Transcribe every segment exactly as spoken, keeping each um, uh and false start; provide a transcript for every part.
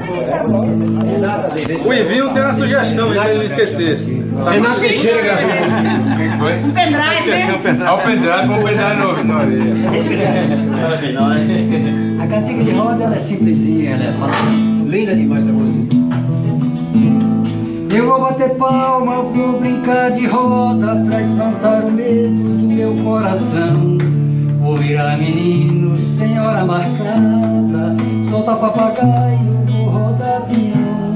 O Ivinho tem uma sugestão, pra ele não esquecer. Renato Teixeira gravou. Quem foi? Um pendrive, né? Ah, o pendrive, vamos pendrive no- na orelha. A cantiga de roda ela é simplesinha, ela é falada. Linda demais a música. Eu vou bater palma, vou brincar de roda pra espantar o medo do meu coração. Vou virar menino sem hora marcada, soltar papagaio, vou rodar peão.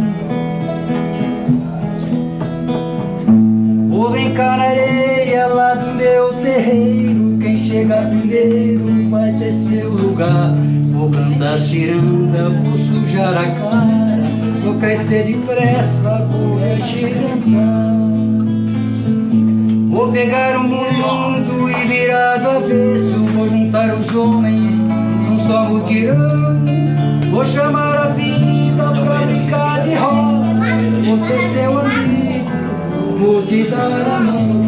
Vou brincar na areia lá do meu terreiro, quem chega primeiro vai ter seu lugar. Vou cantar ciranda, vou sujar a cara, vou crescer depressa, vou agigantar. Vou pegar o mundo e virar do avesso, vou juntar os homens num só mutirão. Vou chamar a vida pra brincar de roda, vou ser seu amigo, vou te dar a mão.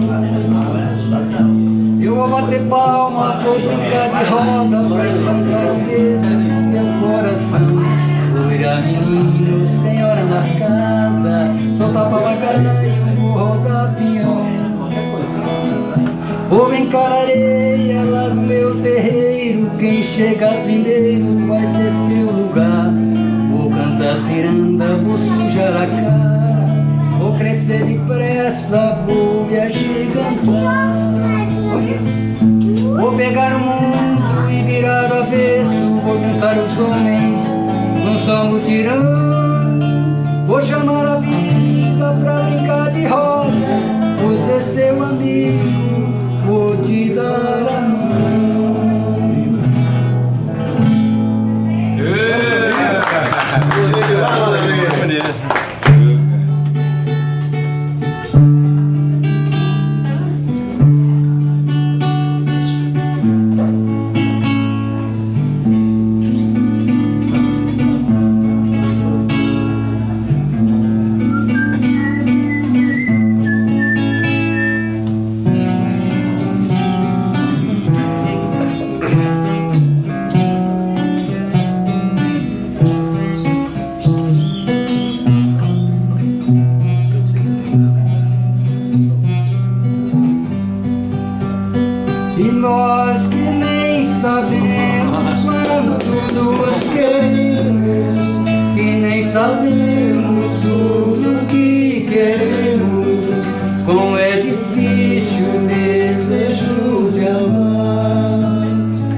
Eu vou bater palma, vou brincar de roda pra espantar o peso do meu coração. Vou virar menino sem hora marcada, soltar papagaio, vou rodar peão. Vou brincar na areia lá do meu terreiro, quem chega primeiro vai ter seu lugar. Vou cantar ciranda, vou sujar a cara, vou crescer depressa, vou me agigantar. Vou pegar o mundo e virar o avesso, vou juntar os homens num só mutirão. Vou chamar a vida pra brincar de roda, vou ser seu amigo, vou te dar a mão. E nós que nem sabemos quanto nos queremos, que nem sabemos tudo que queremos, como é difícil o desejo de amar.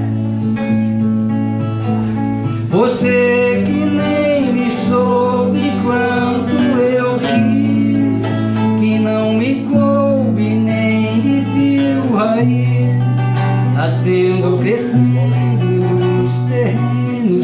Você que nem me soube quanto eu quis, que não me coube nem me viu raiz, nascendo, crescendo nos terrenos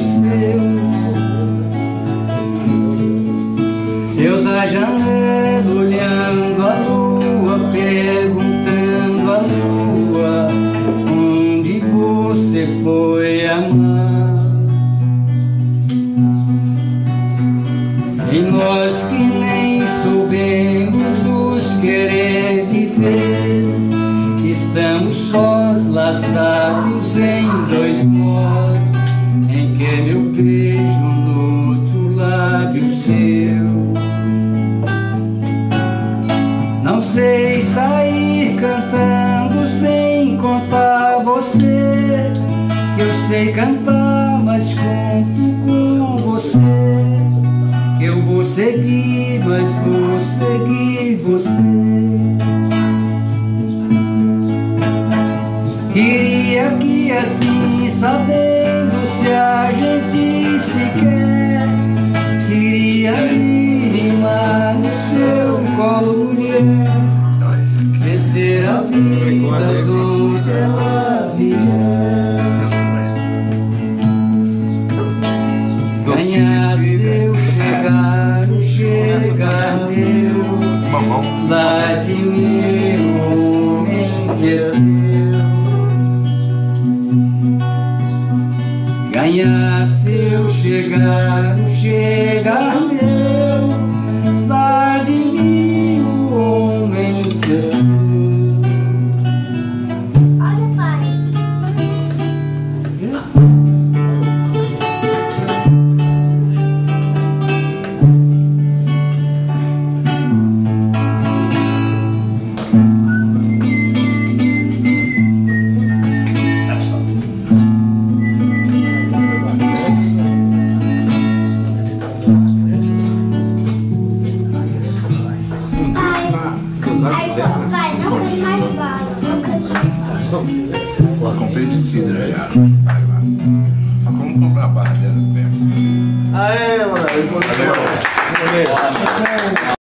seus. Eu da janela olhando a lua, perguntando a lua onde você foi amar. E nós que nem soubemos nos querer de vez, estamos sós, laçados em dois nós, em que meu beijo no outro lábio seu. Não sei sair cantando sem contar você, eu sei cantar, mas conto com você. Eu vou seguir, mas vou seguir você. Queria que assim, sabendo se a gente se quer, queria me rimar no seu colo, mulher, vencer a vida onde ela vier, ganhar seu chegar, o chegar meu, lá de mim o homem que é seu. Ganhar seu chegar, o chegar meu, lá de mim o homem que é seu. Olha, pai. falei de cidra já. Vai lá. Mas como comprar uma barra dessa com ele? Aê, mano. Valeu.